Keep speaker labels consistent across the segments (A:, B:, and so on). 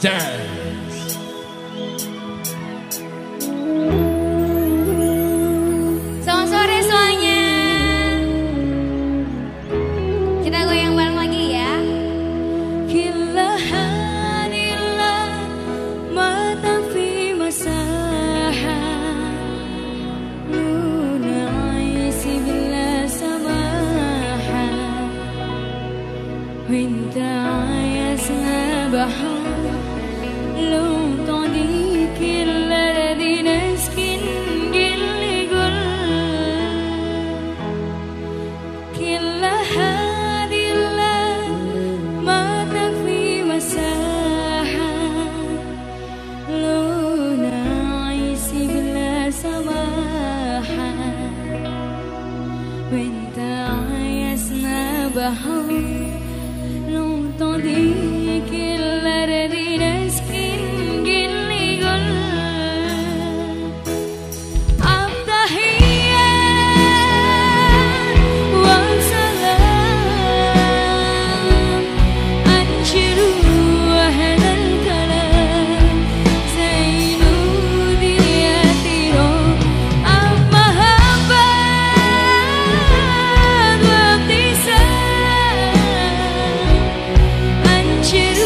A: Jazz.
B: Selamat sore semuanya. Kita goyang bareng lagi ya. Kilahanillah mata fi masaha lunaisi bila samaha winta ayasna bahar lungtong dikir di naskin giligul kilahadillah mata fi masaha lunaisi bila samaha winta ayasna bahar lungtong dikir di naskin giligul At-tahiyat wa salam anjiru ahlal kalam zainud yatiro mahabbat wa ibtisam anjiru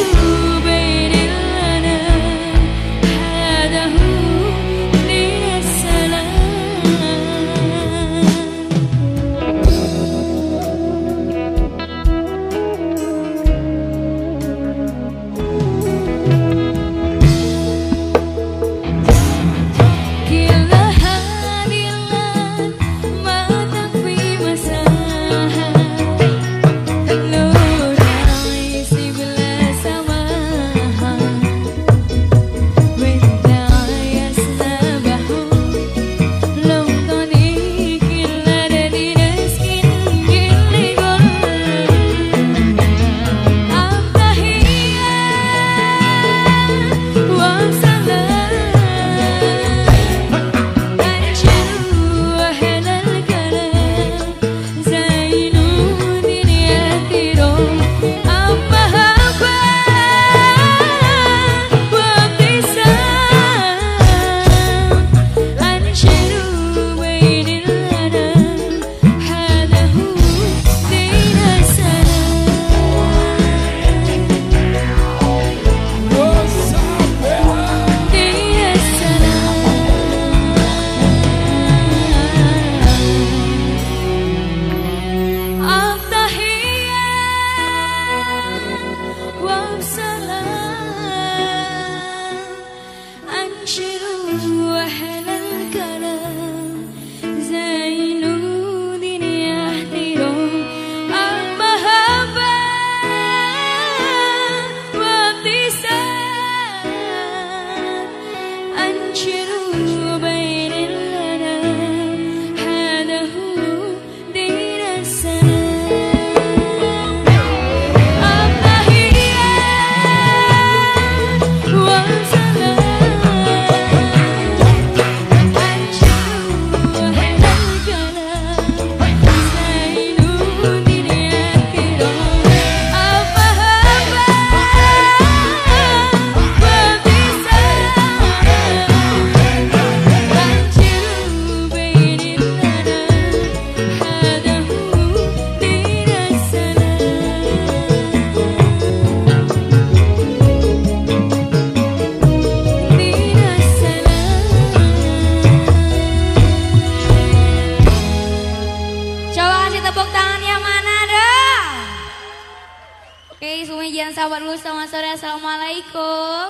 B: jangan sabar dulu. Selamat sore, assalamualaikum.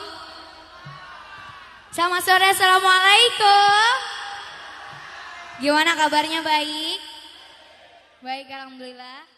B: Selamat sore, assalamualaikum. Gimana kabarnya, baik? Baik, alhamdulillah.